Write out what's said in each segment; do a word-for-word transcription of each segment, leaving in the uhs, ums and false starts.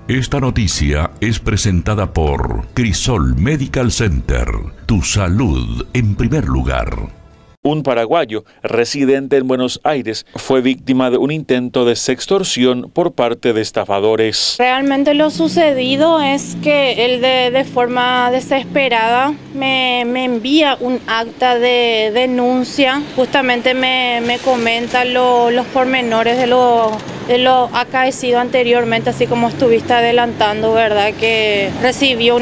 Esta noticia es presentada por Crisol Medical Center. Tu salud en primer lugar. Un paraguayo residente en Buenos Aires fue víctima de un intento de sextorsión por parte de estafadores. Realmente lo sucedido es que él de, de forma desesperada me, me envía un acta de denuncia. Justamente me, me comenta lo, los pormenores de lo, de lo acaecido anteriormente, así como estuviste adelantando, ¿verdad? Que recibió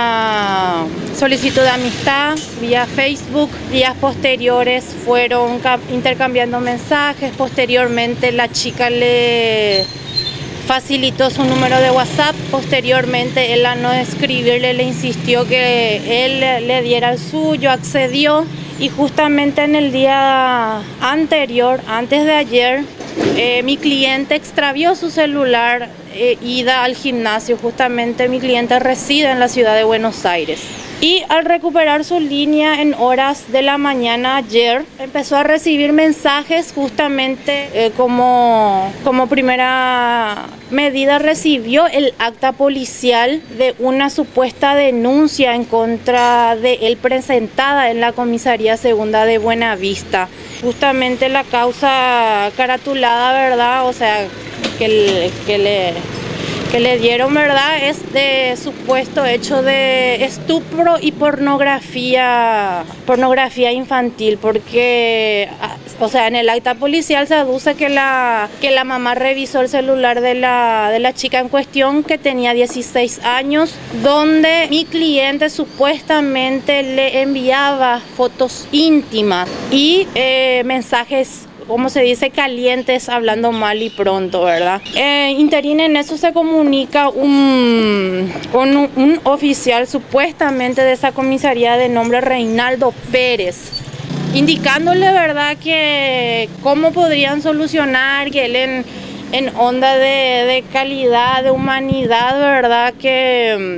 una solicitud de amistad vía Facebook. Días posteriores fueron intercambiando mensajes. Posteriormente la chica le facilitó su número de WhatsApp. Posteriormente él, a no escribirle, le insistió que él le diera el suyo, accedió. Y justamente en el día anterior, antes de ayer, eh, mi cliente extravió su celular eh, ida al gimnasio. Justamente mi cliente reside en la ciudad de Buenos Aires. Y al recuperar su línea en horas de la mañana ayer, empezó a recibir mensajes. Justamente eh, como, como primera medida recibió el acta policial de una supuesta denuncia en contra de él presentada en la Comisaría Segunda de Buenavista. Justamente la causa caratulada, ¿verdad? O sea, que, que le... que le dieron, ¿verdad?, es de supuesto hecho de estupro y pornografía, pornografía infantil, porque, o sea, en el acta policial se aduce que la, que la mamá revisó el celular de la, de la chica en cuestión, que tenía dieciséis años, donde mi cliente supuestamente le enviaba fotos íntimas y eh, mensajes, como se dice, calientes, hablando mal y pronto, ¿verdad? Eh, interín en eso se comunica un, un, un oficial supuestamente de esa comisaría de nombre Reinaldo Pérez, indicándole, ¿verdad?, que cómo podrían solucionar, que él en, en onda de, de calidad, de humanidad, ¿verdad?, que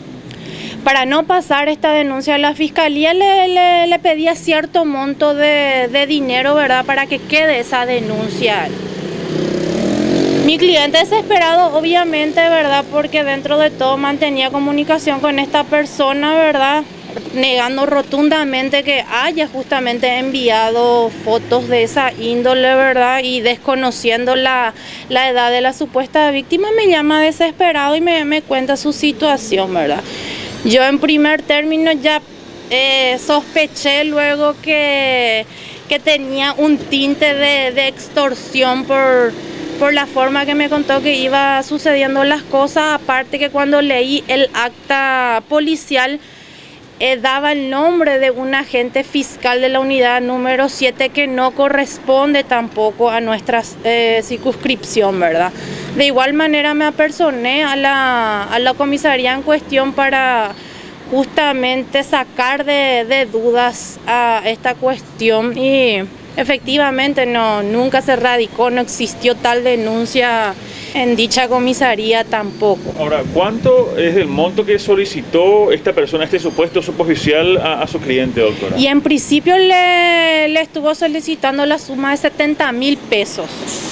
para no pasar esta denuncia a la fiscalía le, le, le pedía cierto monto de, de dinero, ¿verdad?, para que quede esa denuncia. Mi cliente desesperado, obviamente, ¿verdad?, porque dentro de todo mantenía comunicación con esta persona, ¿verdad?, negando rotundamente que haya justamente enviado fotos de esa índole, ¿verdad?, y desconociendo la, la edad de la supuesta víctima. Me llama desesperado y me, me cuenta su situación, ¿verdad? Yo en primer término ya eh, sospeché luego que, que tenía un tinte de, de extorsión por, por la forma que me contó que iba sucediendo las cosas. Aparte que cuando leí el acta policial eh, daba el nombre de un agente fiscal de la unidad número siete que no corresponde tampoco a nuestra eh, circunscripción, ¿verdad? De igual manera me apersoné a la, a la comisaría en cuestión para justamente sacar de, de dudas a esta cuestión, y efectivamente no, nunca se radicó, no existió tal denuncia en dicha comisaría tampoco. Ahora, ¿cuánto es el monto que solicitó esta persona, este supuesto suboficial, a, a su cliente, doctora? Y en principio le, le estuvo solicitando la suma de setenta mil pesos.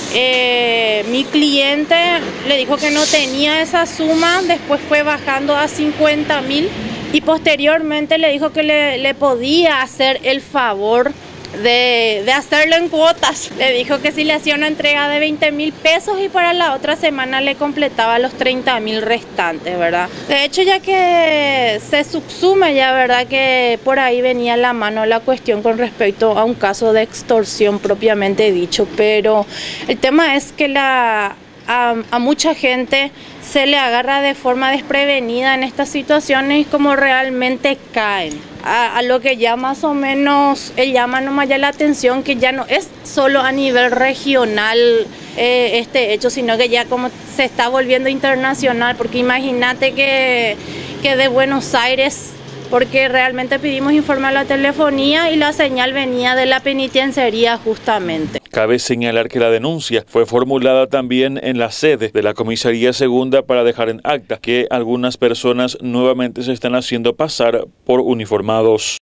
Eh, mi cliente le dijo que no tenía esa suma, después fue bajando a cincuenta mil y posteriormente le dijo que le, le podía hacer el favor de, de hacerlo en cuotas. Le dijo que si le hacía una entrega de veinte mil pesos y para la otra semana le completaba los treinta mil restantes, ¿verdad? De hecho, ya que se subsume ya, ¿verdad?, que por ahí venía la mano la cuestión con respecto a un caso de extorsión propiamente dicho, pero el tema es que la... A, a mucha gente se le agarra de forma desprevenida en estas situaciones y como realmente caen. A, a lo que ya más o menos él llama nomás ya la atención, que ya no es solo a nivel regional eh, este hecho, sino que ya como se está volviendo internacional, porque imagínate que, que de Buenos Aires, porque realmente pedimos informe a la telefonía y la señal venía de la penitenciaría justamente. Cabe señalar que la denuncia fue formulada también en la sede de la Comisaría Segunda para dejar en acta que algunas personas nuevamente se están haciendo pasar por uniformados.